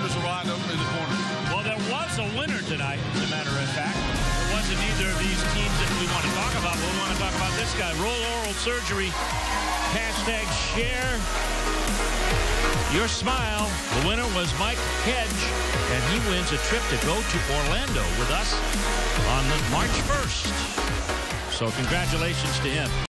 Sanders will ride over in the corner. Well, there was a winner tonight, as a matter of fact. It wasn't either of these teams that we want to talk about, but we want to talk about this guy. Roll Oral Surgery. Hashtag share your smile. The winner was Mike Hedge, and he wins a trip to go to Orlando with us on March 1st. So congratulations to him.